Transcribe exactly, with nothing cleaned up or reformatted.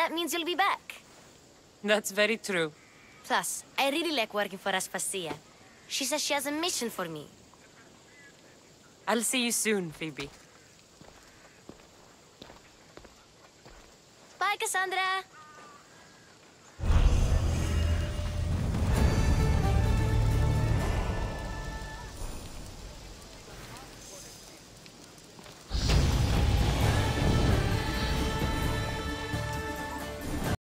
that means you'll be back. That's very true. Plus, I really like working for Aspasia. She says she has a mission for me. I'll see you soon, Phoebe. Bye, Cassandra!